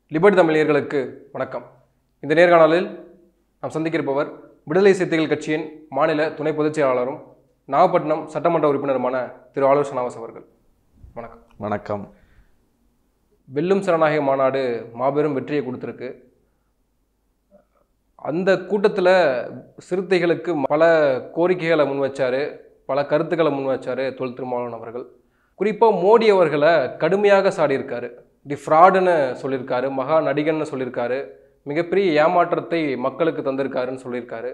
Liberty தமிழர்களுக்கு வணக்கம். இந்த நேர்காணலில் நாம் சந்திக்கிருப்பவர் விடுதலை சிறுத்தைகள் கட்சியின் மாநில துணை பொதுச் செயலாளரும் நாகப்பட்டினம் சட்டமன்ற உறுப்பினருமான திரு ஆலூர் ஷானவாஸ் அவர்கள். வணக்கம். வணக்கம். வெல்லும் சனநாயக மாநாடு மாபெரும் வெற்றியை கொடுத்துருக்கு. அந்த கூட்டத்தில் சிறுத்தைகளுக்கு பல கோரிக்கைகளை முன் வச்சார், பல கருத்துக்களை முன் வச்சார் தொல் திருமாவளவன் அவர்கள். குறிப்பாக மோடி அவர்களை கடுமையாக சாடியிருக்காரு. தி ஃப்ராடுன்னு சொல்லியிருக்காரு, மகா நடிகன்னு சொல்லியிருக்காரு, மிகப்பெரிய ஏமாற்றத்தை மக்களுக்கு தந்திருக்காருன்னு சொல்லியிருக்காரு.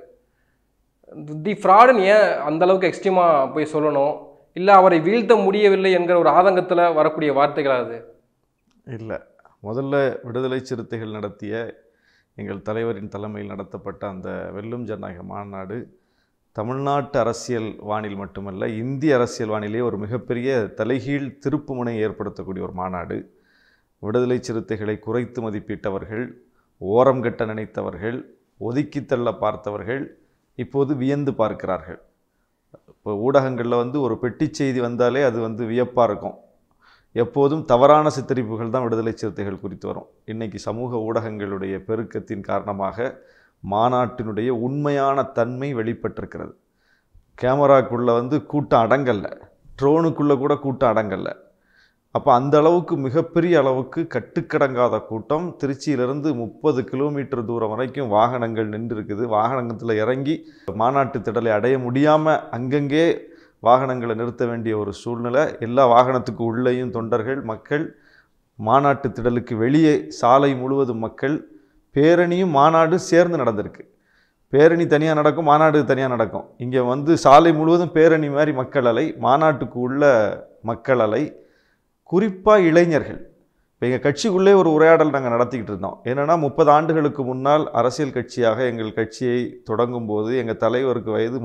தி ஃப்ராடுன்னு ஏன் அந்தளவுக்கு எக்ஸ்ட்ரீமாக போய் சொல்லணும்? இல்லை அவரை வீழ்த்த முடியவில்லை என்கிற ஒரு ஆதங்கத்தில் வரக்கூடிய வார்த்தைகளா அது? இல்லை, முதல்ல விடுதலை சிறுத்தைகள் நடத்திய எங்கள் தலைவரின் தலைமையில் நடத்தப்பட்ட அந்த வெல்லும் ஜனநாயக மாநாடு தமிழ்நாட்டு அரசியல் வானில் மட்டுமல்ல, இந்திய அரசியல் வானிலே ஒரு மிகப்பெரிய தலைகீழ் திருப்புமுனை ஏற்படுத்தக்கூடிய ஒரு மாநாடு. விடுதலை சிறுத்தைகளை குறைத்து மதிப்பிட்டவர்கள், ஓரம் கட்ட நினைத்தவர்கள், ஒதுக்கி தள்ள பார்த்தவர்கள் இப்போது வியந்து பார்க்கிறார்கள். இப்போ ஊடகங்களில் ஒரு பெட்டி செய்தி வந்தாலே அது வியப்பாக இருக்கும். எப்போதும் தவறான சித்தரிப்புகள் தான் விடுதலை சிறுத்தைகள் குறித்து வரும். இன்றைக்கி சமூக ஊடகங்களுடைய பெருக்கத்தின் காரணமாக மாநாட்டினுடைய உண்மையான தன்மை வெளிப்பட்டிருக்கிறது. கேமராக்குள்ளே கூட்டம் அடங்கல்ல, ட்ரோனுக்குள்ளே கூட கூட்டம் அடங்கல்ல. அப்போ அந்த அளவுக்கு மிகப்பெரிய அளவுக்கு கட்டுக்கடங்காத கூட்டம். திருச்சியிலிருந்து 30 கிலோமீட்டர் தூரம் வரைக்கும் வாகனங்கள் நின்று இருக்குது. வாகனத்தில் இறங்கி மாநாட்டு திடலை அடைய முடியாமல் அங்கங்கே வாகனங்களை நிறுத்த வேண்டிய ஒரு சூழ்நிலை. எல்லா வாகனத்துக்கு உள்ளேயும் தொண்டர்கள், மக்கள், மாநாட்டு திடலுக்கு வெளியே சாலை முழுவதும் மக்கள். பேரணியும் மாநாடு சேர்ந்து நடந்திருக்கு. பேரணி தனியாக நடக்கும், மாநாடு தனியாக நடக்கும். இங்கே சாலை முழுவதும் பேரணி மாதிரி மக்கள் அலை, மாநாட்டுக்கு உள்ள மக்கள் அலை. குறிப்பாக இளைஞர்கள். இப்போ எங்கள் கட்சிக்குள்ளே ஒரு உரையாடல் நாங்கள் நடத்திக்கிட்டு இருந்தோம். என்னென்னா, 30 ஆண்டுகளுக்கு முன்னால் அரசியல் கட்சியாக எங்கள் கட்சியை தொடங்கும் போது எங்கள் தலைவருக்கு வயது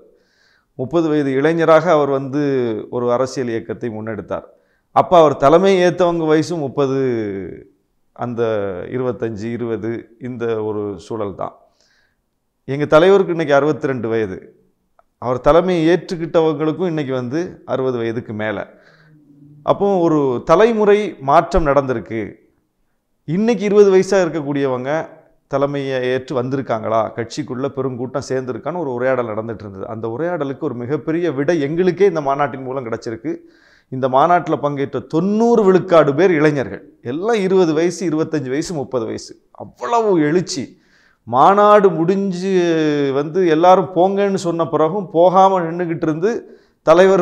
30 வயது இளைஞராக அவர் ஒரு அரசியல் இயக்கத்தை முன்னெடுத்தார். அப்போ அவர் தலைமை ஏற்றவங்க வயசும் 30, அந்த 25, 20 இந்த ஒரு சூழல் தான். எங்கள் தலைவருக்கு இன்றைக்கி 62 வயது. அவர் தலைமையை ஏற்றுக்கிட்டவங்களுக்கும் இன்றைக்கி 60 வயதுக்கு மேலே. அப்போ ஒரு தலைமுறை மாற்றம் நடந்திருக்கு. இன்றைக்கி 20 வயசாக இருக்கக்கூடியவங்க தலைமையை ஏற்று வந்திருக்காங்களா, கட்சிக்குள்ளே பெருங்கூட்டம் சேர்ந்துருக்கான்னு ஒரு உரையாடல் நடந்துகிட்டு இருந்தது. அந்த உரையாடலுக்கு ஒரு மிகப்பெரிய விடை எங்களுக்கே இந்த மாநாட்டின் மூலம் கிடச்சிருக்கு. இந்த மாநாட்டில் பங்கேற்ற 90 விழுக்காடு பேர் இளைஞர்கள். எல்லாம் 20 வயசு, 25 வயசு, 30 வயசு. அவ்வளவு எழுச்சி. மாநாடு முடிஞ்சு எல்லாரும் போங்கன்னு சொன்ன பிறகும் போகாமல் நின்றுக்கிட்டு இருந்து தலைவர்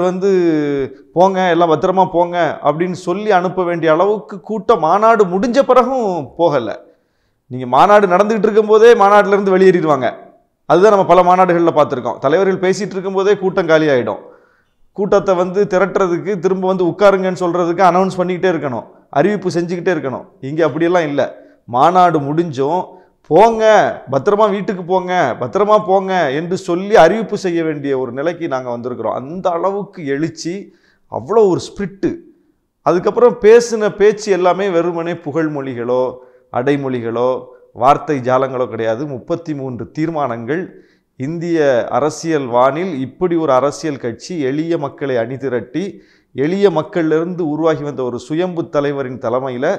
போங்க, எல்லாம் பத்திரமா போங்க அப்படின்னு சொல்லி அனுப்ப வேண்டிய அளவுக்கு கூட்டம் மாநாடு முடிஞ்ச பிறகும் போகலை. நீங்கள் மாநாடு நடந்துக்கிட்டு இருக்கும்போதே மாநாட்டிலேருந்து வெளியேறிடுவாங்க. அதுதான் நம்ம பல மாநாடுகளில் பார்த்துருக்கோம். தலைவர்கள் பேசிகிட்டு இருக்கும்போதே கூட்டம் காலி ஆகிடும். கூட்டத்தை திரட்டுறதுக்கு திரும்ப உட்காருங்கன்னு சொல்கிறதுக்கு அனௌன்ஸ் பண்ணிக்கிட்டே இருக்கணும், அறிவிப்பு செஞ்சுக்கிட்டே இருக்கணும். இங்கே அப்படியெல்லாம் இல்லை. மாநாடு முடிஞ்சும் போங்க, பத்திரமா வீட்டுக்கு போங்க, பத்திரமா போங்க என்று சொல்லி அறிவிப்பு செய்ய வேண்டிய ஒரு நிலைக்கு நாங்கள் வந்திருக்கிறோம். அந்த அளவுக்கு எழுச்சி, அவ்வளோ ஒரு ஸ்பிரிட்டு. அதுக்கப்புறம் பேசின பேச்சு எல்லாமே வெறுமனே புகழ்மொழிகளோ அடைமொழிகளோ வார்த்தை ஜாலங்களோ கிடையாது. 33 தீர்மானங்கள். இந்திய அரசியல் வானில் இப்படி ஒரு அரசியல் கட்சி எளிய மக்களை அணிதிரட்டி எளிய மக்களிலிருந்து உருவாகி வந்த ஒரு சுயம்பு தலைவரின் தலைமையில்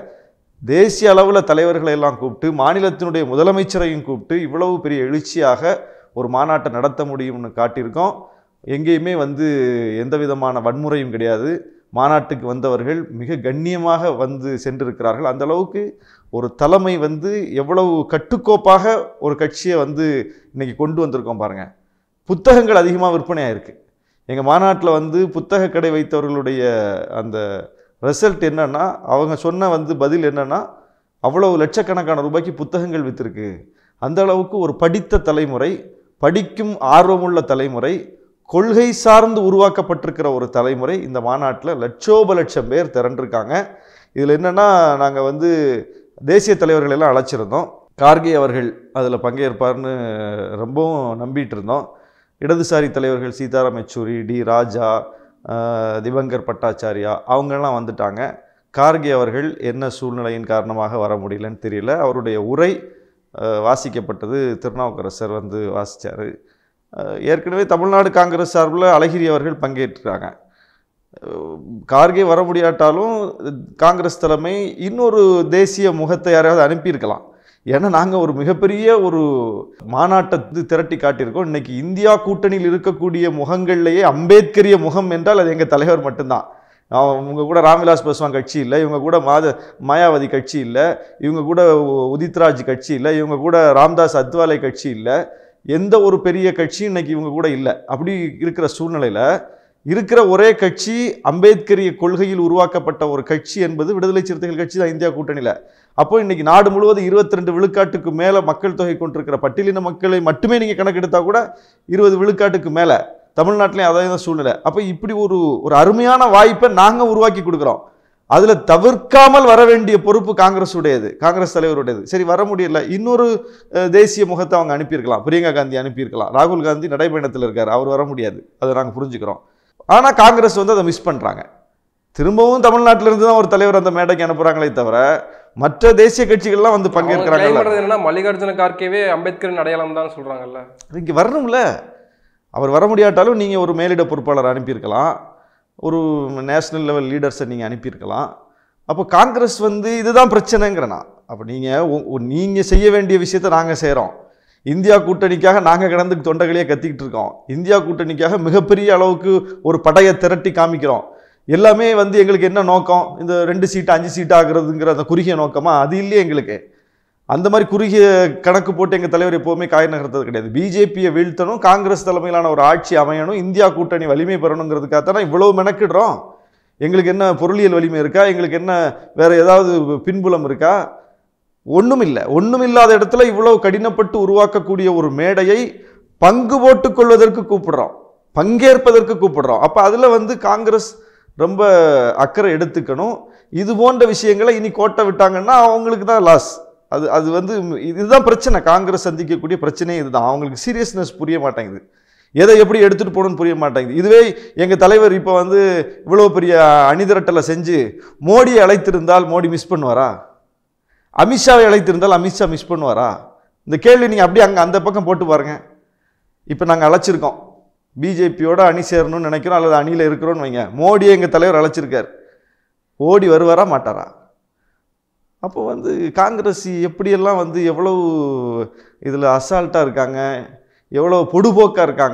தேசிய அளவில் தலைவர்களை எல்லாம் கூப்பிட்டு, மாநிலத்தினுடைய முதலமைச்சரையும் கூப்பிட்டு இவ்வளவு பெரிய எழுச்சியாக ஒரு மாநாட்டை நடத்த முடியும்னு காட்டியிருக்கோம். எங்கேயுமே எந்த விதமான வன்முறையும் கிடையாது. மாநாட்டுக்கு வந்தவர்கள் மிக கண்ணியமாக சென்றிருக்கிறார்கள். அந்த அளவுக்கு ஒரு தலைமை எவ்வளவு கட்டுக்கோப்பாக ஒரு கட்சியை இன்னைக்கு கொண்டு வந்திருக்கோம் பாருங்கள். புத்தகங்கள் அதிகமாக விற்பனை ஆயிருக்கு. எங்கள் மாநாட்டில் புத்தக கடை வைத்தவர்களுடைய அந்த ரிசல்ட் என்னன்னா, அவங்க சொன்ன பதில் என்னன்னா, அவ்வளவு லட்சக்கணக்கான ரூபாய்க்கு புத்தகங்கள் விற்றுருக்கு. அந்த அளவுக்கு ஒரு படித்த தலைமுறை, படிக்கும் ஆர்வமுள்ள தலைமுறை, கொள்கை சார்ந்து உருவாக்கப்பட்டிருக்கிற ஒரு தலைமுறை இந்த மாநாட்டில் லட்சோபலட்சம் பேர் திரண்டிருக்காங்க. இதில் என்னென்னா, நாங்கள் தேசிய தலைவர்கள் எல்லாம் அழைச்சிருந்தோம். கார்கே அவர்கள் அதில் பங்கேற்பார்னு ரொம்பவும் நம்பிட்டு இருந்தோம். இடதுசாரி தலைவர்கள் சீதாராம் யெச்சூரி, டி ராஜா, திவங்கர் பட்டாச்சாரியா அவங்கெல்லாம் வந்துட்டாங்க. கார்கே அவர்கள் என்ன சூழ்நிலையின் காரணமாக வர முடியலன்னு தெரியல. அவருடைய உரை வாசிக்கப்பட்டது. திருநாவுக்கரசர் வாசித்தார். ஏற்கனவே தமிழ்நாடு காங்கிரஸ் சார்பில் அழகிரி அவர்கள் பங்கேற்றாங்க. கார்கே வர முடியாட்டாலும் காங்கிரஸ் தலைமை இன்னொரு தேசிய முகத்தை யாரையாவது அனுப்பியிருக்கலாம். ஏன்னா நாங்கள் ஒரு மிகப்பெரிய ஒரு மாநாட்டை திரட்டி காட்டியிருக்கோம். இன்னைக்கு இந்தியா கூட்டணியில் இருக்கக்கூடிய முகங்கள்லேயே அம்பேத்கரிய முகம் என்றால் அது எங்கள் தலைவர் மட்டும்தான். இவங்க கூட ராம்விலாஸ் பாஸ்வான் கட்சி இல்லை, இவங்க கூட மாயாவதி கட்சி இல்லை, இவங்க கூட உதித்ராஜ் கட்சி இல்லை, இவங்க கூட ராம்தாஸ் அத்வாலே கட்சி இல்லை, எந்த ஒரு பெரிய கட்சியும் இன்னைக்கு இவங்க கூட இல்லை. அப்படி இருக்கிற சூழ்நிலையில் இருக்கிற ஒரே கட்சி அம்பேத்கரிய கொள்கையில் உருவாக்கப்பட்ட ஒரு கட்சி என்பது விடுதலை சிறுத்தைகள் கட்சி தான் இந்தியா கூட்டணியில். அப்போ இன்னைக்கு நாடு முழுவதும் 22 விழுக்காட்டுக்கு மேலே மக்கள் தொகை கொண்டிருக்கிற பட்டியலின மக்களை மட்டுமே நீங்கள் கணக்கெடுத்தால் கூட 20 விழுக்காட்டுக்கு மேலே, தமிழ்நாட்டிலையும் அதே தான் சூழ்நிலை. அப்போ இப்படி ஒரு அருமையான வாய்ப்பை நாங்கள் உருவாக்கி கொடுக்குறோம். அதில் தவிர்க்காமல் வர வேண்டிய பொறுப்பு காங்கிரஸ் உடையது, காங்கிரஸ் தலைவருடையது. சரி, வர முடியல, இன்னொரு தேசிய முகத்தை அவங்க அனுப்பியிருக்கலாம், பிரியங்கா காந்தி அனுப்பியிருக்கலாம். ராகுல் காந்தி நடைபயணத்தில் இருக்கார், அவர் வர முடியாது, அதை நாங்கள் புரிஞ்சுக்கிறோம். ஆனால் காங்கிரஸ் அதை மிஸ் பண்ணுறாங்க. திரும்பவும் தமிழ்நாட்டிலிருந்து தான் ஒரு தலைவர் அந்த மேடைக்கு அனுப்புகிறாங்களே தவிர மற்ற தேசிய கட்சிகள்லாம் பங்கேற்கிறாங்க. மல்லிகார்ஜுன கார்கேவே அம்பேத்கரின் அடையாளம் தான் சொல்கிறாங்கல்ல. இங்கே வரணும்ல, அவர் வர முடியாட்டாலும் நீங்கள் ஒரு மேலிட பொறுப்பாளர் அனுப்பியிருக்கலாம், ஒரு நேஷனல் லெவல் லீடர்ஸை நீங்கள் அனுப்பியிருக்கலாம். அப்போ காங்கிரஸ் இதுதான் பிரச்சனைங்கிறனா. அப்போ நீங்கள் செய்ய வேண்டிய விஷயத்தை நாங்கள் செய்கிறோம். இந்தியா கூட்டணிக்காக நாங்கள் கடந்து தொண்டைகளையே கத்திக்கிட்டு இருக்கோம். இந்தியா கூட்டணிக்காக மிகப்பெரிய அளவுக்கு ஒரு படையை திரட்டி காமிக்கிறோம். எல்லாமே எங்களுக்கு என்ன நோக்கம், இந்த 2 சீட்டு 5 சீட்டு ஆகுறதுங்கிற அந்த குறுகிய நோக்கமா? அது இல்லையே எங்களுக்கு. அந்த மாதிரி குறுகிய கணக்கு போட்டு எங்கள் தலைவர் எப்போவுமே காய் நகர்த்தது கிடையாது. பிஜேபியை வீழ்த்தணும், காங்கிரஸ் தலைமையிலான ஒரு ஆட்சி அமையணும், இந்தியா கூட்டணி வலிமை பெறணுங்கிறதுக்காகத்தான் இவ்வளவு மெனக்கிடுறோம். எங்களுக்கு என்ன பொருளியல் வலிமை இருக்கா, எங்களுக்கு என்ன வேற ஏதாவது பின்புலம் இருக்கா? ஒன்றும் இல்லை. ஒன்றும் இல்லாத இடத்துல இவ்வளவு கடினப்பட்டு உருவாக்கக்கூடிய ஒரு மேடையை பங்கு போட்டுக் கொள்வதற்கு கூப்பிடுறோம், பங்கேற்பதற்கு கூப்பிடுறோம். அப்போ அதில் காங்கிரஸ் ரொம்ப அக்கறை எடுத்துக்கணும். இது போன்ற விஷயங்களை இனி கோட்டை விட்டாங்கன்னா அவங்களுக்கு தான் லாஸ். அது இதுதான் பிரச்சனை. காங்கிரஸ் சந்திக்கக்கூடிய பிரச்சனையே இதுதான். அவங்களுக்கு சீரியஸ்னஸ் புரிய மாட்டேங்குது, எதை எப்படி எடுத்துகிட்டு போகணும்னு புரிய மாட்டேங்குது. இதுவே எங்கள் தலைவர் இப்போ இவ்வளோ பெரிய அணிதிரட்டலை செஞ்சு மோடியை அழைத்திருந்தால் மோடி மிஸ் பண்ணுவாரா? அமித்ஷாவை அழைத்திருந்தால் அமித்ஷா மிஸ் பண்ணுவாரா? இந்த கேள்வி நீங்கள் அப்படியே அந்த பக்கம் போட்டு பாருங்க. இப்போ நாங்கள் அழைச்சிருக்கோம், பிஜேபியோட அணி சேரணும்னு நினைக்கிறோம், அல்லது அணியில் இருக்கிறோன்னு வைங்க. மோடியை எங்கள் தலைவர் அழைச்சிருக்கார், ஓடி வருவாரா மாட்டாரா? அப்போ காங்கிரஸ் எப்படியெல்லாம் எவ்வளவு இதில் அசால்ட்டாக இருக்காங்க, எவ்வளோ பொடுபோக்காக இருக்காங்க.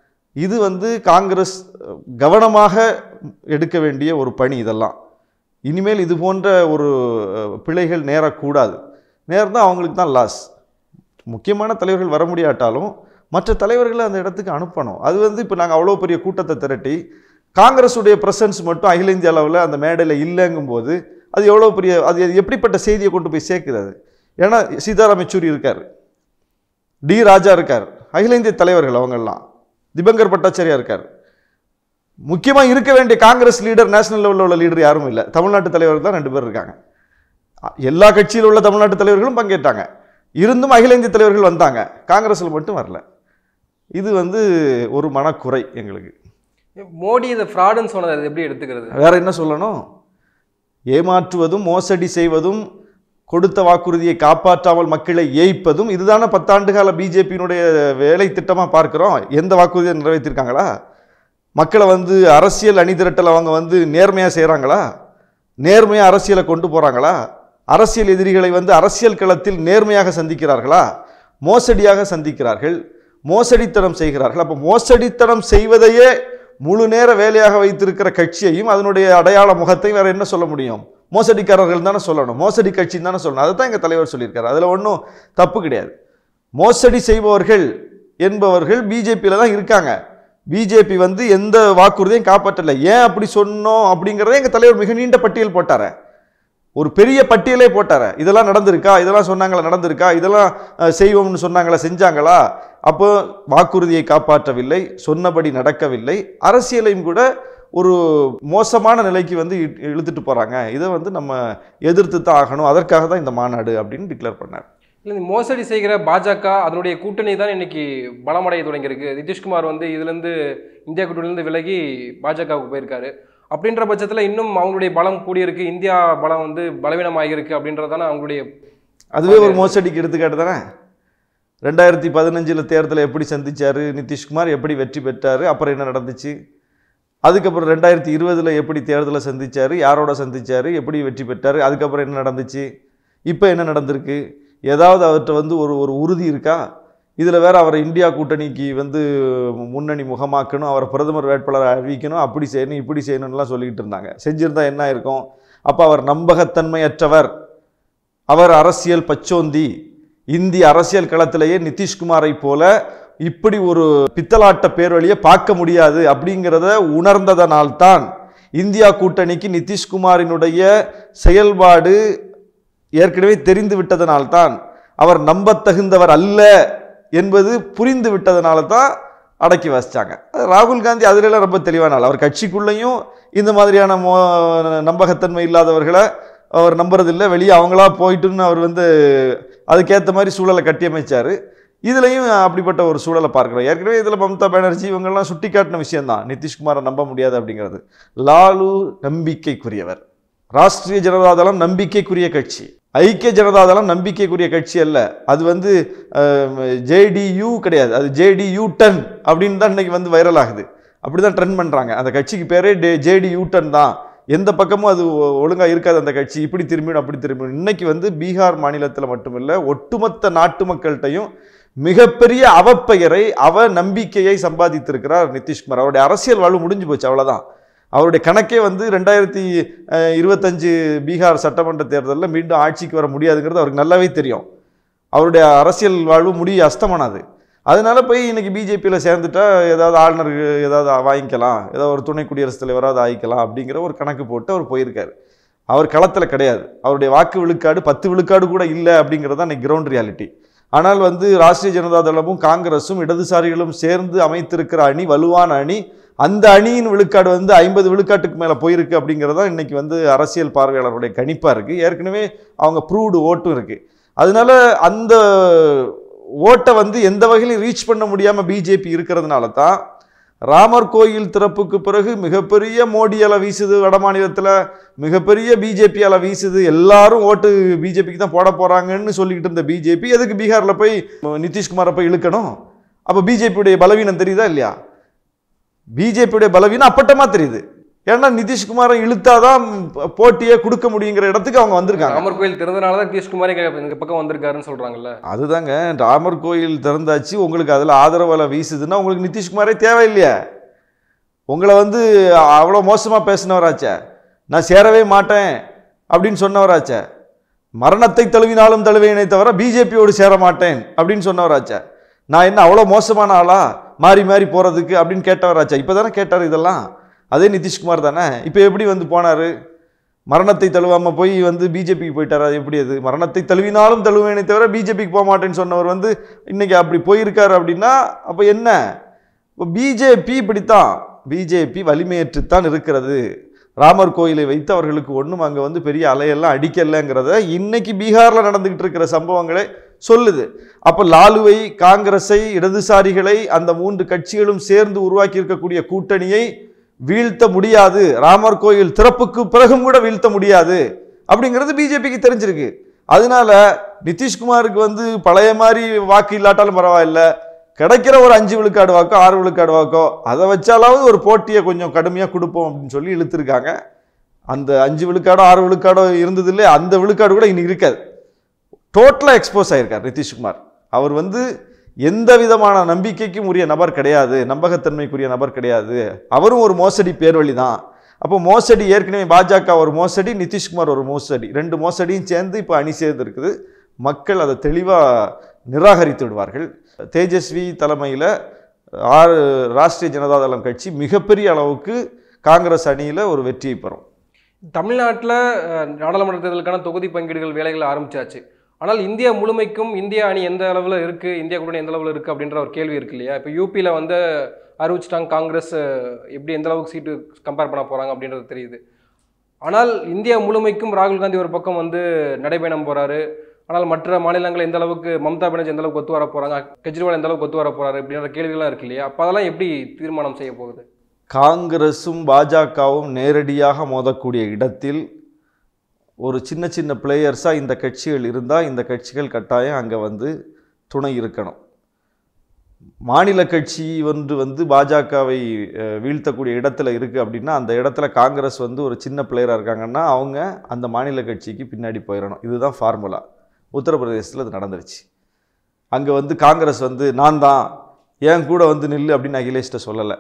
இது காங்கிரஸ் கவனமாக எடுக்க வேண்டிய ஒரு பணி. இதெல்லாம் இனிமேல் இது போன்ற ஒரு பிழைகள் நேரக்கூடாது. நேர்ந்தால் அவங்களுக்கு தான் லாஸ். முக்கியமான தலைவர்கள் வர முடியாட்டாலும் மற்ற தலைவர்களை அந்த இடத்துக்கு அனுப்பணும். அது இப்போ நாங்கள் அவ்வளோ பெரிய கூட்டத்தை திரட்டி காங்கிரஸுடைய ப்ரெசன்ஸ் மட்டும் அகில இந்திய அளவில் அந்த மேடையில் இல்லைங்கும்போது அது எவ்வளோ பெரிய, அது எப்படிப்பட்ட செய்தியை கொண்டு போய் சேர்க்குறது? ஏன்னா சீதாராம் யெச்சூரி இருக்கார், டி ராஜா இருக்கார், அகில இந்திய தலைவர்கள் அவங்கெல்லாம், திபங்கர் பட்டாச்சாரியா இருக்கார். முக்கியமாக இருக்க வேண்டிய காங்கிரஸ் லீடர், நேஷனல் லெவலில் உள்ள லீடர் யாரும் இல்லை. தமிழ்நாட்டு தலைவர்கள் தான் 2 பேர் இருக்காங்க. எல்லா கட்சியில் உள்ள தமிழ்நாட்டு தலைவர்களும் பங்கேற்றாங்க, இருந்தும் அகில இந்திய தலைவர்கள் வந்தாங்க, காங்கிரஸில் மட்டும் வரல. இது ஒரு மனக்குறை எங்களுக்கு. மோடி இதை ஃப்ராடுன்னு சொன்னது எப்படி எடுத்துக்கிறது? வேற என்ன சொல்லணும்? ஏமாற்றுவதும் மோசடி செய்வதும் கொடுத்த வாக்குறுதியை காப்பாற்றாமல் மக்களை ஏய்ப்பதும் இதுதானே 10 ஆண்டு கால பிஜேபியினுடைய வேலை திட்டமாக பார்க்கிறோம். எந்த வாக்குறுதியை நிறைவேற்றிருக்காங்களா? மக்களை அரசியல் அணிதிரட்டல் அவங்க நேர்மையாக செய்கிறாங்களா? நேர்மையாக அரசியலை கொண்டு போகிறாங்களா? அரசியல் எதிரிகளை அரசியல் களத்தில் நேர்மையாக சந்திக்கிறார்களா? மோசடியாக சந்திக்கிறார்கள், மோசடித்தனம் செய்கிறார்கள். அப்போ மோசடித்தனம் செய்வதையே முழு நேர வேலையாக வைத்திருக்கிற கட்சியையும் அதனுடைய அடையாள முகத்தை வேற என்ன சொல்ல முடியும்? மோசடிக்காரர்கள் தானே சொல்லணும், மோசடி கட்சின்னு தானே சொல்லணும். அதை தான் எங்கள் தலைவர் சொல்லியிருக்காரு. அதில் ஒன்றும் தப்பு கிடையாது. மோசடி செய்பவர்கள் என்பவர்கள் பிஜேபியில் தான் இருக்காங்க. பிஜேபி எந்த வாக்குறுதியும் காப்பாற்றலை. ஏன் அப்படி சொன்னோம் அப்படிங்கிறத எங்கள் தலைவர் மிக நீண்ட பட்டியல் போட்டார, ஒரு பெரிய பட்டியலே போட்டார. இதெல்லாம் நடந்திருக்கா, இதெல்லாம் சொன்னாங்களா நடந்திருக்கா, இதெல்லாம் செய்வோம்னு சொன்னாங்களா செஞ்சாங்களா? அப்போ வாக்குறுதியை காப்பாற்றவில்லை, சொன்னபடி நடக்கவில்லை, அரசியலையும் கூட ஒரு மோசமான நிலைக்கு இழுத்துட்டு போகிறாங்க. இதை நம்ம எதிர்த்து தான் ஆகணும், அதற்காக தான் இந்த மாநாடு அப்படின்னு டிக்ளேர் பண்ணார். இல்லை, இந்த மோசடி செய்கிற பாஜக அதனுடைய கூட்டணி தான் இன்னைக்கு பலமடைய தொடங்கியிருக்கு. நிதிஷ்குமார் இதுலேருந்து இந்தியா கூட்டணியிலேருந்து விலகி பாஜகவுக்கு போயிருக்காரு. அப்படின்ற பட்சத்தில் இன்னும் அவங்களுடைய பலம் கூடியிருக்கு, இந்தியா பலம் பலவீனமாகிருக்கு அப்படின்றதானே அவங்களுடைய. அதுவே ஒரு மோசடிக்கு எடுத்துக்காட்டு தானே. 2015 தேர்தலை எப்படி சந்திச்சாரு நிதிஷ்குமார், எப்படி வெற்றி பெற்றாரு, அப்புறம் என்ன நடந்துச்சு? அதுக்கப்புறம் 2020 எப்படி தேர்தலை சந்திச்சார், யாரோட சந்திச்சார், எப்படி வெற்றி பெற்றார், அதுக்கப்புறம் என்ன நடந்துச்சு, இப்போ என்ன நடந்திருக்கு, ஏதாவது அவர்கிட்ட வந்து ஒரு உறுதி இருக்கா? இதில் வேற அவரை இந்தியா கூட்டணிக்கு வந்து முன்னணி முகமாக்கணும், அவரை பிரதமர் வேட்பாளரை அறிவிக்கணும், அப்படி செய்யணும் இப்படி செய்யணும்லாம் சொல்லிக்கிட்டு இருந்தாங்க. செஞ்சிருந்தா என்ன இருக்கும்? அப்போ அவர் நம்பகத்தன்மையற்றவர், அவர் அரசியல் பச்சோந்தி. இந்திய அரசியல் களத்திலேயே நிதிஷ்குமாரை போல இப்படி ஒரு பித்தலாட்ட பேர்வழியை பார்க்க முடியாது அப்படிங்கிறத உணர்ந்ததனால்தான் இந்தியா கூட்டணிக்கு நிதிஷ்குமாரினுடைய செயல்பாடு ஏற்கனவே தெரிந்து விட்டதனால்தான், அவர் நம்பத்தகுந்தவர் அல்ல என்பது புரிந்து விட்டதனால தான் அடக்கி வச்சிட்டாங்க. ராகுல் காந்தி அதிலெல்லாம் ரொம்ப தெளிவான ஆள். அவர் கட்சிக்குள்ளேயும் இந்த மாதிரியான நம்பகத்தன்மை இல்லாதவர்களை அவர் நம்புறதில்லை. வெளியே அவங்களா போயிட்டுன்னு அவர் வந்து அதுக்கேற்ற மாதிரி சூழலை கட்டியமைச்சார். இதுலையும் அப்படிப்பட்ட ஒரு சூழலை பார்க்குறோம். ஏற்கனவே இதில் மம்தா பானர்ஜி இவங்கெல்லாம் சுட்டி காட்டின விஷயம்தான், நிதிஷ்குமாரை நம்ப முடியாது அப்படிங்கிறது. லாலு நம்பிக்கைக்குரியவர், ராஷ்டிரிய ஜனதாதளம் நம்பிக்கைக்குரிய கட்சி, ஐக்கிய ஜனதாதளம் நம்பிக்கைக்குரிய கட்சி அல்ல. அது வந்து JDU கிடையாது, அது JDU-10 அப்படின்னு தான் இன்னைக்கு வந்து வைரல் ஆகுது. அப்படி தான் ட்ரெண்ட் பண்ணுறாங்க. அந்த கட்சிக்கு பேரே JDU-10 தான். எந்த பக்கமும் அது ஒழுங்காக இருக்காது அந்த கட்சி. இப்படி திரும்பிடும் அப்படி திரும்பிடும். இன்னைக்கு வந்து பீகார் மாநிலத்தில் மட்டுமில்லை, ஒட்டுமொத்த நாட்டு மக்கள்கிட்டையும் மிகப்பெரிய அவப்பெயரை நம்பிக்கையை சம்பாதித்திருக்கிறார் நிதிஷ்குமார். அவருடைய அரசியல் வாழ்வு முடிஞ்சு போச்சு, அவ்வளோதான். அவருடைய கணக்கே வந்து 2025 பீகார் சட்டமன்ற தேர்தலில் மீண்டும் ஆட்சிக்கு வர முடியாதுங்கிறது அவருக்கு நல்லாவே தெரியும். அவருடைய அரசியல் வாழ்வு அஸ்தமானது. அதனால போய் இன்னைக்கு பிஜேபியில் சேர்ந்துட்டா ஏதாவது ஆளுநர் ஏதாவது வாங்கிக்கலாம், ஏதாவது ஒரு துணை குடியரசுத் தலைவராவது ஆகிக்கலாம் அப்படிங்கிற ஒரு கணக்கு போட்டு அவர் போயிருக்காரு. அவர் களத்தில் கிடையாது. அவருடைய வாக்கு விழுக்காடு 10 விழுக்காடு கூட இல்லை அப்படிங்கிறது தான் இன்னைக்கு கிரவுண்ட் ரியாலிட்டி. ஆனால் வந்து ராஷ்டிரிய ஜனதாதளமும் காங்கிரஸும் இடதுசாரிகளும் சேர்ந்து அமைத்திருக்கிற அணி வலுவான அணி. அந்த அணியின் விழுக்காடு வந்து 50 விழுக்காட்டுக்கு மேலே போயிருக்கு அப்படிங்கிறது தான் இன்னைக்கு வந்து அரசியல் பார்வையாளருடைய கணிப்பாக இருக்குது. ஏற்கனவே அவங்க ப்ரூவ்டு ஓட்டும் இருக்குது. அதனால அந்த ஓட்டை வந்து எந்த வகையிலும் ரீச் பண்ண முடியாமல் பிஜேபி இருக்கிறதுனால தான் ராமர் கோயில் திறப்புக்கு பிறகு மிகப்பெரிய மோடி அலை வீசுது, வட மாநிலத்தில் மிகப்பெரிய பிஜேபி அலை வீசுது, எல்லாரும் ஓட்டு பிஜேபிக்கு தான் போட போகிறாங்கன்னு சொல்லிக்கிட்டு இருந்த பிஜேபி எதுக்கு பீகாரில் போய் நிதிஷ்குமாரை போய் இழுக்கணும்? அப்போ பிஜேபியுடைய பலவீனம் தெரியுதா இல்லையா? பிஜேபியுடைய பலவீனம் அப்பட்டமாக தெரியுது. ஏன்னா நிதிஷ்குமாரை இழுத்தாதான் போட்டியை கொடுக்க முடியுங்கிற இடத்துக்கு அவங்க வந்திருக்காங்க. ராமர் கோயில் திறந்தனால தான் நிதிஷ்குமாரே இந்த பக்கம் வந்திருக்காருன்னு சொல்றாங்கல்ல. அதுதாங்க, ராமர் கோயில் திறந்தாச்சு, உங்களுக்கு அதில் ஆதரவலை வீசுதுன்னா உங்களுக்கு நிதிஷ்குமாரே தேவையில்லையா? உங்களை வந்து அவ்வளோ மோசமாக பேசினவராச்சே, நான் சேரவே மாட்டேன் அப்படின்னு சொன்னவராச்சே, மரணத்தை தழுவினாலும் தழுவினை தவிர பிஜேபியோடு சேர மாட்டேன் அப்படின்னு சொன்னவராச்சே, நான் என்ன அவ்வளோ மோசமான ஆளா மாறி மாறி போகிறதுக்கு அப்படின்னு கேட்டவராச்சா? இப்போ தானே கேட்டார் இதெல்லாம். அதே நிதிஷ்குமார் தானே. இப்போ எப்படி வந்து போனார்? மரணத்தை தழுவாமல் போய் வந்து பிஜேபிக்கு போயிட்டார். அது எப்படி? அது மரணத்தை தழுவினாலும் தழுவேனை தவிர பிஜேபிக்கு போக மாட்டேன்னு சொன்னவர் வந்து இன்னைக்கு அப்படி போயிருக்காரு அப்படின்னா அப்போ என்ன? இப்போ பிஜேபி இப்படித்தான், பிஜேபி வலிமையற்றுத்தான் இருக்கிறது. ராமர் கோயிலை வைத்து அவர்களுக்கு ஒன்றும் அங்கே வந்து பெரிய அலையெல்லாம் அடிக்கலைங்கிறத இன்னைக்கு பீகாரில் நடந்துகிட்டு இருக்கிற சம்பவங்களே சொல்லுது. அப்போ லாலுவை, காங்கிரஸை, இடதுசாரிகளை, அந்த 3 கட்சிகளும் சேர்ந்து உருவாக்கி இருக்கக்கூடிய கூட்டணியை வீழ்த்த முடியாது, ராமர் கோயில் திறப்புக்கு பிறகும் கூட வீழ்த்த முடியாது அப்படிங்கிறது பிஜேபிக்கு தெரிஞ்சிருக்கு. அதனால நிதிஷ்குமாருக்கு வந்து பழைய மாதிரி வாக்கு இல்லாட்டாலும் பரவாயில்ல, கிடைக்கிற ஒரு 5 விழுக்காடு வாக்கோ 6 விழுக்காடு வாக்கோ அதை வச்சாலாவது ஒரு போட்டியை கொஞ்சம் கடுமையாக கொடுப்போம் அப்படின்னு சொல்லி இழுத்துருக்காங்க. அந்த 5 விழுக்காடோ 6 விழுக்காடோ இருந்தது இல்லை, அந்த விழுக்காடு கூட இன்னைக்கு இருக்காது. டோட்டலாக எக்ஸ்போஸ் ஆகியிருக்கார் நிதிஷ்குமார். அவர் வந்து எந்த விதமான நம்பிக்கைக்கும் உரிய நபர் கிடையாது, நம்பகத்தன்மைக்குரிய நபர் கிடையாது. அவரும் ஒரு மோசடி பேர்வழி தான். அப்போ மோசடி, ஏற்கனவே பாஜக ஒரு மோசடி, நிதிஷ்குமார் ஒரு மோசடி, 2 மோசடியும் சேர்ந்து இப்போ அணி சேர்ந்து இருக்குது. மக்கள் அதை தெளிவாக நிராகரித்து விடுவார்கள். தேஜஸ்வி தலைமையில் ராஷ்டிரிய ஜனதாதளம் கட்சி மிகப்பெரிய அளவுக்கு காங்கிரஸ் அணியில் ஒரு வெற்றியை பெறும். தமிழ்நாட்டில் நாடாளுமன்ற தேர்தலுக்கான தொகுதி பங்கீடுகள் வேலைகள் ஆரம்பிச்சாச்சு. ஆனால் இந்தியா முழுமைக்கும் இந்தியா அணி எந்த அளவில் இருக்குது, இந்தியா கூட்டணி எந்த அளவில் இருக்குது அப்படின்ற ஒரு கேள்வி இருக்கு இல்லையா? இப்போ யூபியில் வந்து அறிவிச்சிட்டாங்க, காங்கிரஸ் எப்படி எந்த அளவுக்கு சீட்டு கம்பேர் பண்ண போகிறாங்க அப்படின்றது தெரியுது. ஆனால் இந்தியா முழுமைக்கும் ராகுல் காந்தி ஒரு பக்கம் வந்து நடைபயணம் போகிறாரு. ஆனால் மற்ற மாநிலங்கள் எந்த அளவுக்கு, மம்தா பானர்ஜி எந்த அளவுக்கு ஒத்து வர போகிறாங்க, கெஜ்ரிவால் எந்த அளவுக்கு ஒத்து வர போகிறாரு அப்படின்ற கேள்விகள்லாம் இருக்கு இல்லையா? அப்போ அதெல்லாம் எப்படி தீர்மானம் செய்ய போகுது? காங்கிரஸும் பாஜகவும் நேரடியாக மோதக்கூடிய இடத்தில் ஒரு சின்ன சின்ன பிளேயர்ஸாக இந்த கட்சிகள் இருந்தால் இந்த கட்சிகள் கட்டாயம் அங்கே வந்து துணை இருக்கணும். மாநில கட்சி ஒன்று வந்து பாஜகவை வீழ்த்தக்கூடிய இடத்துல இருக்குது அப்படின்னா அந்த இடத்துல காங்கிரஸ் வந்து ஒரு சின்ன பிளேயராக இருக்காங்கன்னா அவங்க அந்த மாநில கட்சிக்கு பின்னாடி போயிடணும். இதுதான் ஃபார்முலா. உத்தரப்பிரதேசத்தில் அது நடந்துருச்சு. அங்கே வந்து காங்கிரஸ் வந்து நான் தான் என் கூட வந்து நில்லு அப்படின்னு அகிலேஷ்ட சொல்லலை.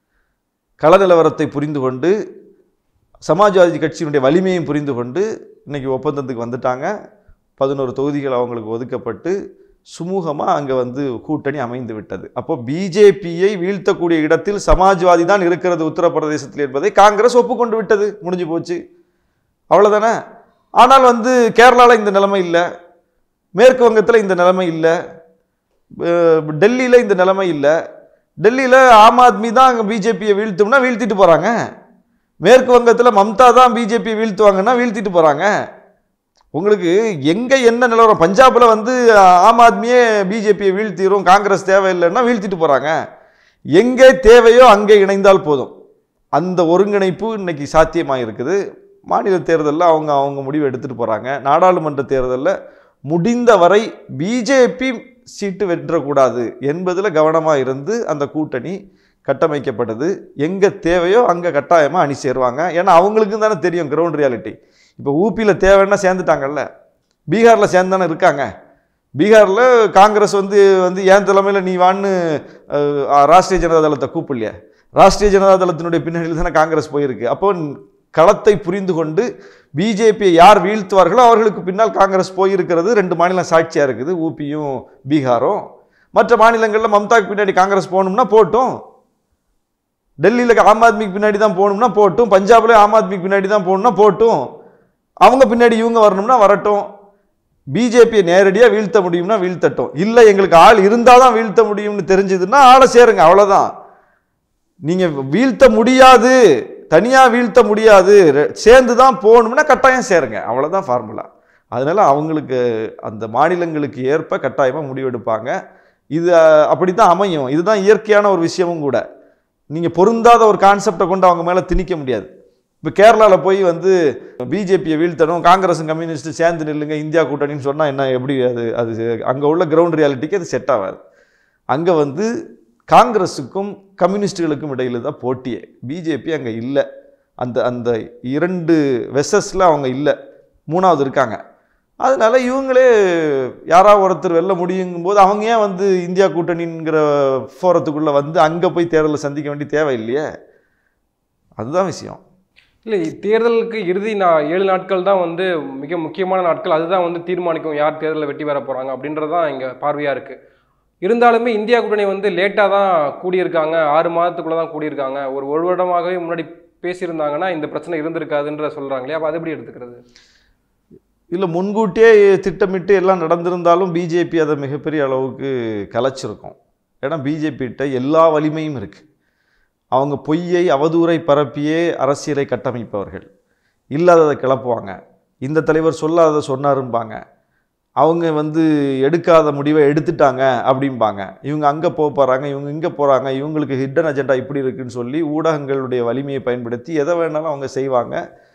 கள நிலவரத்தை புரிந்து கொண்டு சமாஜ்வாதி கட்சியினுடைய வலிமையும் புரிந்து கொண்டு இன்றைக்கி ஒப்பந்தத்துக்கு வந்துட்டாங்க. 11 தொகுதிகள் அவங்களுக்கு ஒதுக்கப்பட்டு சுமூகமாக அங்கே வந்து கூட்டணி அமைந்து விட்டது. அப்போ பிஜேபியை வீழ்த்தக்கூடிய இடத்தில் சமாஜ்வாதி தான் இருக்கிறது உத்தரப்பிரதேசத்தில் என்பதை காங்கிரஸ் ஒப்புக்கொண்டு விட்டது. முடிஞ்சு போச்சு, அவ்வளோதானே. ஆனால் வந்து கேரளாவில் இந்த நிலைமை இல்லை, மேற்கு வங்கத்தில் இந்த நிலைமை இல்லை, டெல்லியில் இந்த நிலைமை இல்லை. டெல்லியில் ஆம் ஆத்மி தான் அங்கே பிஜேபியை வீழ்த்தும்னா வீழ்த்திட்டு போகிறாங்க. மேற்கு வங்கத்தில் மம்தா தான் பிஜேபியை வீழ்த்துவாங்கன்னா வீழ்த்திட்டு போகிறாங்க. உங்களுக்கு எங்கே என்ன நிலவரம்? பஞ்சாபில் வந்து ஆம் ஆத்மியே பிஜேபியை வீழ்த்திடும், காங்கிரஸ் தேவையில்லைன்னா வீழ்த்திட்டு போகிறாங்க. எங்கே தேவையோ அங்கே இணைந்தால் போதும். அந்த ஒருங்கிணைப்பு இன்னைக்கு சாத்தியமாக இருக்குது. மாநில தேர்தலில் அவங்க முடிவு எடுத்துகிட்டு போகிறாங்க. நாடாளுமன்ற தேர்தலில் முடிந்த வரை பிஜேபி சீட்டு வென்றக்கூடாது என்பதில் கவனமாக இருந்து அந்த கூட்டணி கட்டமைக்கப்பட்டது. எங்கே தேவையோ அங்கே கட்டாயமாக அணி சேருவாங்க. ஏன்னா அவங்களுக்கும் தானே தெரியும் கிரவுண்ட் ரியாலிட்டி. இப்போ ஊபியில் தேவைன்னா சேர்ந்துட்டாங்கல்ல, பீகாரில் சேர்ந்தானே இருக்காங்க. பீகாரில் காங்கிரஸ் வந்து என் தலைமையில் நீ வான்னு ராஷ்ட்ரிய ஜனதா தளத்தை கூப்பிடலையே, ராஷ்ட்ரிய ஜனதா தளத்தினுடைய பின்னணியில் தானே காங்கிரஸ் போயிருக்கு. அப்போ களத்தை புரிந்து கொண்டு பிஜேபியை யார் வீழ்த்துவார்களோ அவர்களுக்கு பின்னால் காங்கிரஸ் போயிருக்கிறது 2 மாநிலம் சாட்சியாக இருக்குது, ஊபியும் பீகாரும். மற்ற மாநிலங்களில் மம்தாக்கு பின்னாடி காங்கிரஸ் போகணும்னா போட்டும், டெல்லியில் ஆம் ஆத்மிக்கு பின்னாடி தான் போகணும்னா போட்டும், பஞ்சாபில் ஆம் ஆத்மிக்கு பின்னாடி தான் போகணும்னா போட்டும், அவங்க பின்னாடி இவங்க வரணும்னா வரட்டும். பிஜேபியை நேரடியாக வீழ்த்த முடியும்னா வீழ்த்தட்டும். இல்லை எங்களுக்கு ஆள் இருந்தால் தான் வீழ்த்த முடியும்னு தெரிஞ்சதுன்னா ஆளை சேருங்க, அவ்வளோதான். நீங்கள் வீழ்த்த முடியாது, தனியாக வீழ்த்த முடியாது, சேர்ந்து தான் போகணும்னா கட்டாயம் சேருங்க, அவ்வளோதான் ஃபார்முலா. அதனால் அவங்களுக்கு அந்த மாநிலங்களுக்கு ஏற்ப கட்டாயமாக முடிவெடுப்பாங்க. இது அப்படி தான் அமையும். இதுதான் இயற்கையான ஒரு விஷயமும் கூட. நீங்கள் பொருந்தாத ஒரு கான்செப்டை கொண்டு அவங்க மேலே திணிக்க முடியாது. இப்போ கேரளாவில் போய் வந்து பிஜேபியை வீழ்த்தணும், காங்கிரஸும் கம்யூனிஸ்ட்டு சேர்ந்து நில்லுங்க இந்தியா கூட்டணின்னு சொன்னால் என்ன, எப்படி அது அங்கே உள்ள கிரவுண்ட் ரியாலிட்டிக்கு அது செட் ஆகாது. அங்கே வந்து காங்கிரஸுக்கும் கம்யூனிஸ்டுகளுக்கும் இடையில் தான் போட்டியே. பிஜேபி அங்கே இல்லை. அந்த 2 வெசஸில் அவங்க இல்லை, 3வது இருக்காங்க. அதனால இவங்களே யாராவது ஒருத்தர் வெல்ல முடியுங்கும் போது அவங்க ஏன் வந்து இந்தியா கூட்டணிங்கிற ஃபோரத்துக்குள்ளே வந்து அங்கே போய் தேர்தலில் சந்திக்க வேண்டிய தேவை இல்லையே, அதுதான் விஷயம். இல்லை, தேர்தலுக்கு இறுதி 7 நாட்கள் தான் வந்து மிக முக்கியமான நாட்கள். அதுதான் வந்து தீர்மானிக்கும் யார் தேர்தலில் வெற்றி பெற போகிறாங்க அப்படின்றது தான் இங்கே பார்வையாக இருக்குது. இருந்தாலுமே இந்தியா கூட்டணி வந்து லேட்டாக தான் கூடியிருக்காங்க, 6 மாதத்துக்குள்ளே தான் கூடியிருக்காங்க. ஒரு வருடமாகவே முன்னாடி பேசியிருந்தாங்கன்னா இந்த பிரச்சனை இருந்திருக்காதுன்ற சொல்கிறாங்களே, அப்போ அது எப்படி எடுத்துக்கிறது? இல்லை, முன்கூட்டியே திட்டமிட்டு எல்லாம் நடந்திருந்தாலும் பிஜேபி அதை மிகப்பெரிய அளவுக்கு கலைச்சிருக்கும். ஏன்னா பிஜேபிகிட்ட எல்லா வலிமையும் இருக்குது. அவங்க பொய்யை அவதூறை பரப்பியே அரசியலை கட்டமைப்பவர்கள். இல்லாததை கிளப்புவாங்க. இந்த தலைவர் சொல்லாததை சொன்னாரும்பாங்க. அவங்க வந்து எடுக்காத முடிவை எடுத்துட்டாங்க அப்படிம்பாங்க. இவங்க அங்கே போகிறாங்க, இவங்க இங்கே போகிறாங்க, இவங்களுக்கு ஹிடன் அஜெண்டா இப்படி இருக்குன்னு சொல்லி ஊடகங்களுடைய வலிமையை பயன்படுத்தி எதை வேணாலும் அவங்க செய்வாங்க.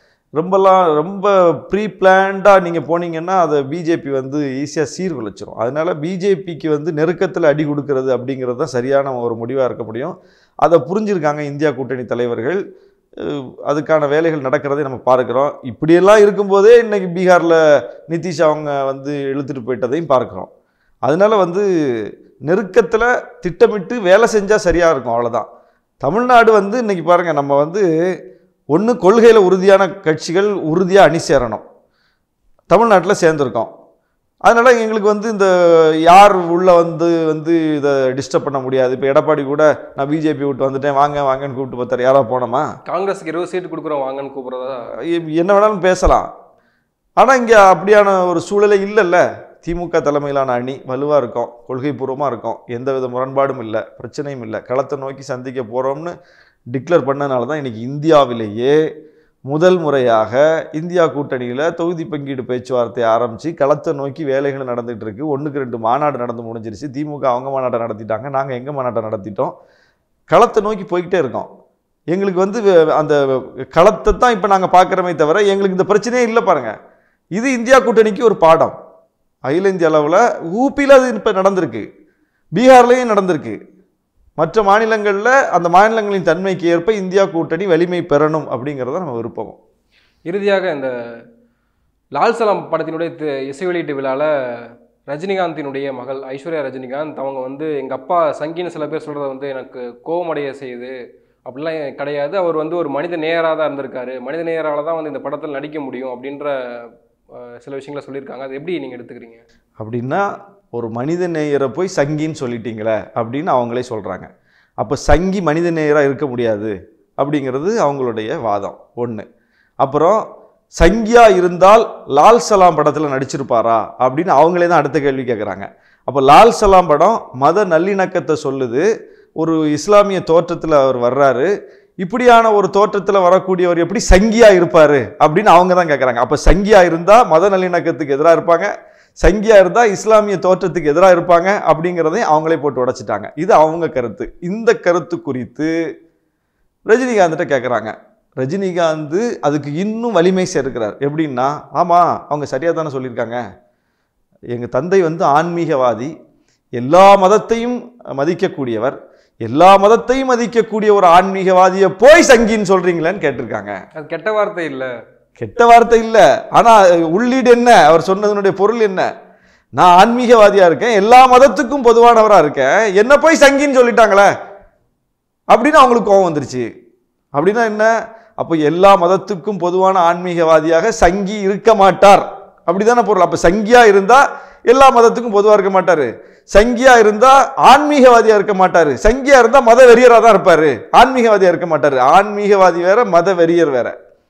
ரொம்ப ப்ரீ பிளான்டாக நீங்கள் போனீங்கன்னா அதை பிஜேபி வந்து ஈஸியாக சீர்குலைச்சிரும். அதனால் பிஜேபிக்கு வந்து நெருக்கத்தில் அடி கொடுக்கறது அப்படிங்கிறது தான் சரியான ஒரு முடிவாக இருக்க முடியும். அதை புரிஞ்சிருக்காங்க இந்தியா கூட்டணி தலைவர்கள். அதுக்கான வேலைகள் நடக்கிறதை நம்ம பார்க்குறோம். இப்படியெல்லாம் இருக்கும்போதே இன்றைக்கி பீகாரில் நிதிஷ் அவங்க வந்து இழுத்துட்டு போயிட்டதையும் பார்க்குறோம். அதனால் வந்து நெருக்கத்தில் திட்டமிட்டு வேலை செஞ்சால் சரியாக இருக்கும், அவ்வளோதான். தமிழ்நாடு வந்து இன்றைக்கி பாருங்கள், நம்ம வந்து ஒன்று கொள்கையில் உறுதியான கட்சிகள் உறுதியாக அணி சேரணும். தமிழ்நாட்டில் சேர்ந்துருக்கோம். அதனால் எங்களுக்கு வந்து இந்த யார் உள்ளே வந்து இதை டிஸ்டர்ப் பண்ண முடியாது. இப்போ எடப்பாடி கூட நான் பிஜேபி விட்டு வந்துட்டேன் வாங்கன்னு கூப்பிட்டு பார்த்தாரு, யாராவது போனோமா? காங்கிரஸுக்கு 20 சீட்டு கொடுக்குறோம் வாங்கன்னு கூப்பிட்றதா என்ன வேணாலும் பேசலாம். ஆனால் இங்கே அப்படியான ஒரு சூழலே இல்லைல்ல. திமுக தலைமையிலான அணி வலுவாக இருக்கும், கொள்கை பூர்வமாக இருக்கும், எந்தவித முரண்பாடும் இல்லை, பிரச்சனையும் இல்லை, களத்தை நோக்கி சந்திக்க போகிறோம்னு டிக்ளேர் பண்ணனால தான் இன்றைக்கி இந்தியாவிலேயே முதல் முறையாக இந்தியா கூட்டணியில் தொகுதி பங்கீடு பேச்சுவார்த்தை ஆரம்பித்து களத்தை நோக்கி வேலைகள் நடந்துகிட்டு இருக்குது. 1க்கு 2 மாநாடு நடந்து முடிஞ்சிருச்சு. திமுக அவங்க மாநாட்டை நடத்திட்டாங்க, நாங்கள் எங்கள் மாநாட்டை நடத்திட்டோம். களத்தை நோக்கி போய்கிட்டே இருக்கோம். எங்களுக்கு வந்து அந்த களத்தை தான் இப்போ நாங்கள் பார்க்குறோமே தவிர எங்களுக்கு இந்த பிரச்சனையே இல்லை. பாருங்கள், இது இந்தியா கூட்டணிக்கு ஒரு பாடம். அகில இந்திய அளவில் ஊபியில் அது இப்போ நடந்திருக்கு. பீகார்லேயும் நடந்திருக்கு. மற்ற மாநிலங்களில் அந்த மாநிலங்களின் தன்மைக்கு ஏற்ப இந்தியா கூட்டணி வலிமை பெறணும் அப்படிங்கிறத நம்ம விருப்பம். இறுதியாக இந்த லால் சலாம் படத்தினுடைய இசை வெளியீட்டு விழாவில் ரஜினிகாந்தினுடைய மகள் ஐஸ்வர்யா ரஜினிகாந்த் அவங்க வந்து எங்கள் அப்பா சங்கின்னு சில பேர் சொல்கிறத வந்து எனக்கு கோவமடைய செய்யுது, அப்படிலாம் கிடையாது, அவர் வந்து ஒரு மனித நேயராக தான் இருந்திருக்காரு, மனித நேயரால் தான் வந்து இந்த படத்தில் நடிக்க முடியும் அப்படின்ற சில விஷயங்களை சொல்லியிருக்காங்க. அது எப்படி நீங்கள் எடுத்துக்கிறீங்க? அப்படின்னா ஒரு மனித நேயரை போய் சங்கின்னு சொல்லிட்டீங்களே அப்படின்னு அவங்களே சொல்கிறாங்க. அப்போ சங்கி மனித நேயராக இருக்க முடியாது அப்படிங்கிறது அவங்களுடைய வாதம் ஒன்று. அப்புறம் சங்கியா இருந்தால் லால் சலாம் படத்தில் நடிச்சிருப்பாரா அப்படின்னு அவங்களே தான் அடுத்த கேள்வி கேட்குறாங்க. அப்போ லால் சலாம் படம் மத நல்லிணக்கத்தை சொல்லுது, ஒரு இஸ்லாமிய தோற்றத்தில் அவர் வர்றாரு, இப்படியான ஒரு தோற்றத்தில் வரக்கூடியவர் எப்படி சங்கியா இருப்பார் அப்படின்னு அவங்க தான் கேட்குறாங்க. அப்போ சங்கியா இருந்தால் மத நல்லிணக்கத்துக்கு எதிராக இருப்பாங்க, சங்கியா இருந்தால் இஸ்லாமிய தோற்றத்துக்கு எதிராக இருப்பாங்க அப்படிங்கிறதையும் அவங்களே போட்டு உடைச்சிட்டாங்க. இது அவங்க கருத்து. இந்த கருத்து குறித்து ரஜினிகாந்த்கிட்ட கேட்குறாங்க. ரஜினிகாந்த் அதுக்கு இன்னும் வலிமை சேர்க்கிறார். எப்படின்னா, ஆமாம் அவங்க சரியாக தானே சொல்லியிருக்காங்க, எங்கள் தந்தை வந்து ஆன்மீகவாதி, எல்லா மதத்தையும் மதிக்கக்கூடியவர், எல்லா மதத்தையும் மதிக்கக்கூடிய ஒரு ஆன்மீகவாதியை போய் சங்கின்னு சொல்றீங்களேன்னு கேட்டிருக்காங்க. அது கெட்ட வார்த்தை இல்லை, கெட்ட வார்த்தை இல்லை. ஆனால் உள்ளீடு என்ன, அவர் சொன்னதனுடைய பொருள் என்ன? நான் ஆன்மீகவாதியாக இருக்கேன், எல்லா மதத்துக்கும் பொதுவானவராக இருக்கேன், என்ன போய் சங்கின்னு சொல்லிட்டாங்களே அப்படின்னு அவங்களுக்கு கோபம் வந்துருச்சு. அப்படின்னா என்ன? அப்போ எல்லா மதத்துக்கும் பொதுவான ஆன்மீகவாதியாக சங்கி இருக்க மாட்டார் அப்படிதானே பொருள். அப்போ சங்கியா இருந்தால் எல்லா மதத்துக்கும் பொதுவாக இருக்க மாட்டார், சங்கியா இருந்தால் ஆன்மீகவாதியாக இருக்க மாட்டார், சங்கியா இருந்தால் மத வெறியராக தான் இருப்பார், ஆன்மீகவாதியாக இருக்க மாட்டார். ஆன்மீகவாதி வேற, மத வெறியர் வேற.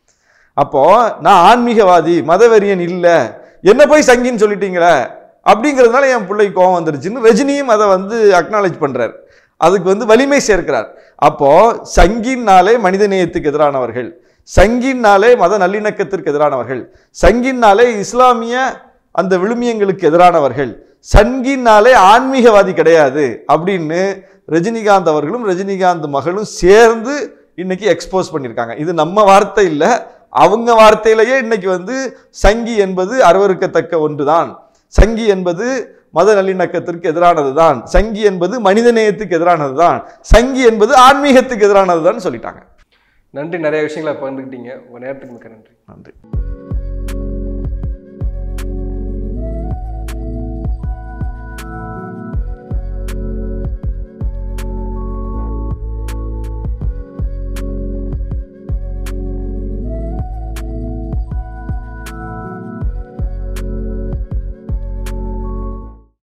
அப்போ நான் ஆன்மீகவாதி மதவெறியன் இல்லை, என்ன போய் சங்கின்னு சொல்லிட்டீங்களே அப்படிங்கிறதுனால என் பிள்ளைக்கு கோவம் வந்துருச்சுன்னு ரஜினியும் அதை வந்து அக்னாலேஜ் பண்றார், அதுக்கு வந்து வலிமை சேர்க்கிறார். அப்போ சங்கின்னாலே மனித நேயத்துக்கு எதிரானவர்கள், சங்கின்னாலே மத நல்லிணக்கத்திற்கு எதிரானவர்கள், சங்கின்னாலே இஸ்லாமிய அந்த விழுமியங்களுக்கு எதிரானவர்கள், சங்கின்னாலே ஆன்மீகவாதி கிடையாது அப்படின்னு ரஜினிகாந்த் அவர்களும் ரஜினிகாந்த் மகளும் சேர்ந்து இன்னைக்கு எக்ஸ்போஸ் பண்ணியிருக்காங்க. இது நம்ம வார்த்தை இல்லை, அவங்க வார்த்தையிலேயே இன்னைக்கு வந்து சங்கி என்பது அருவருக்கத்தக்க ஒன்றுதான், சங்கி என்பது மத நல்லிணக்கத்திற்கு எதிரானது தான், சங்கி என்பது மனிதநேயத்துக்கு எதிரானது தான், சங்கி என்பது ஆன்மீகத்துக்கு எதிரானது தான் சொல்லிட்டாங்க. நன்றி, நிறைய விஷயங்களை பகிர்ந்துக்கிட்டீங்க. உங்கள் நேரத்துக்கு மிக்க நன்றி. நன்றி.